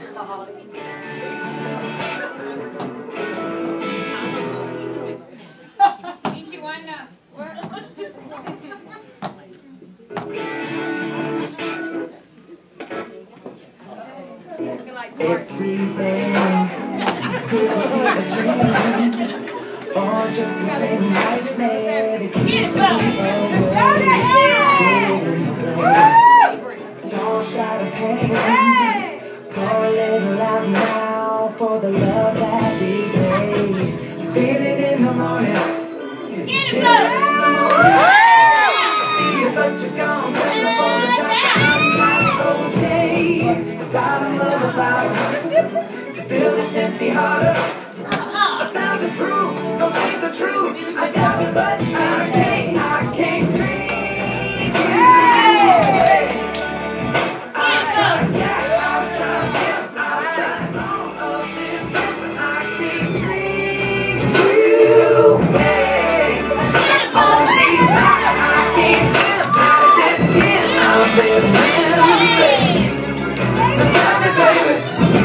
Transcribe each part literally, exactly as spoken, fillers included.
Everything could be a dream, or just the same nightmare that keeps me awake. Don't shout of pain, pour a little out now for the love that we gave. Feel it in the morning, feel it in the morning. I see you but you're gone, tell the phone the doctor I'm not okay. The bottom of the bottle to fill this empty heart up. A thousand proof, don't change the truth. I got it, but I can't, I can't drink. Hey! I've tried Jack, I've tried Jim, I've tried all of them, but I can't drink you. Hey! On these rocks, I can't swim out of this skin. I'm living in. Tell me, baby.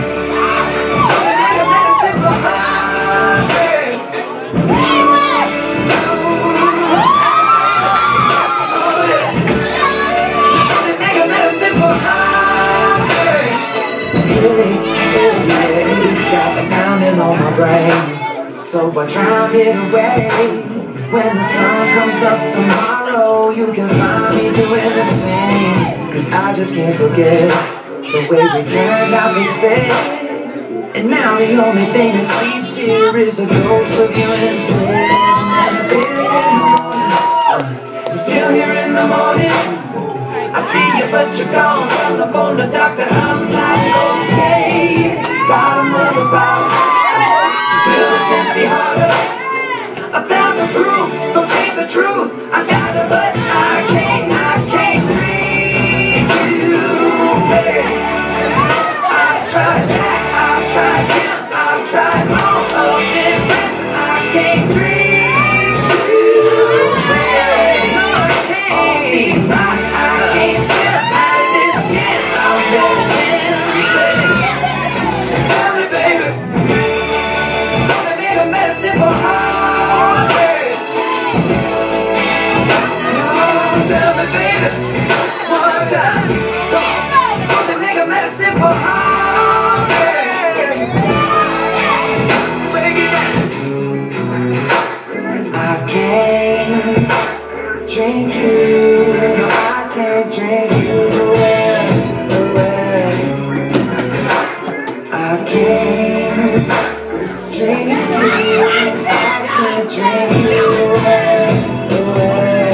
Got the pounding on my brain, so I drown it away. When the sun comes up tomorrow, you can find me doing the same. Cause I just can't forget the way we turned out this bed. And now the only thing that sleeps here is a ghost of you instead. And I feel it in the morning, uh, still here in the morning. I see you but you're gone, tell the phone the doctor I'm not okay. Bottom of the bottle to fill this empty heart up. A thousand proof, don't change the truth. I got it but I can't, I can't drink you. Hey. I've tried Jack, I've tried Jim, I've tried all of them, but I can't drink you. Hey. No, I can't. All these rocks, I can't step out of this skin. I'm living in. Tell me, baby, gonna make a medicine for heartbreak. Oh, tell me, baby, one time, gonna make a medicine for heartbreak. Break it down. I can't drink you, no, I can't drink you away, away. I can't drink you, I can't drink you away, away.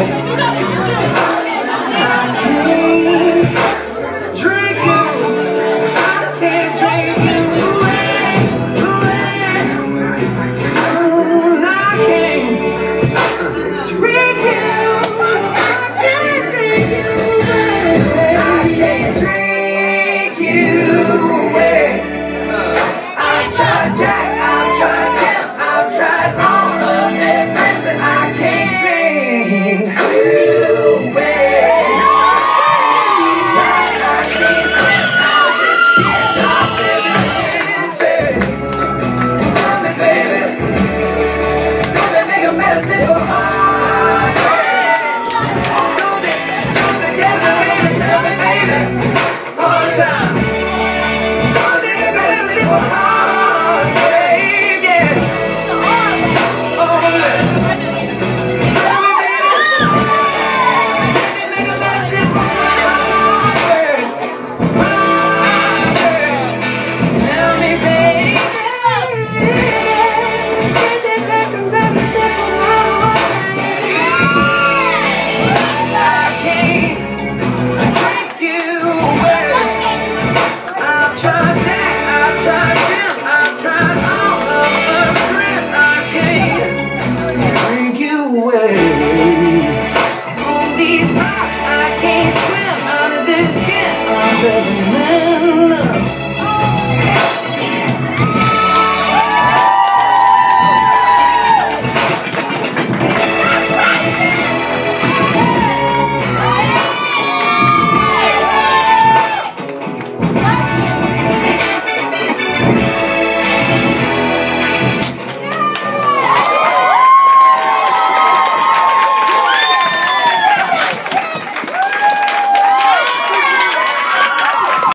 I can't drink you, I can't drink you away, away. Oh, I can't drink you, I can't drink you away, I can't drink you away. I've tried Jack, I've tried Jim, I've tried all of them, but I can't drink you away. These rocks, I can't swim out of this skin. I'm living insane. Tell me, baby, don't they make a medicine for heartbreak? Don't they, don't they tell me, baby, tell me, baby, one time. Don't they make a medicine for heartbreak? These rocks, I can't swim out of this skin. I'm living in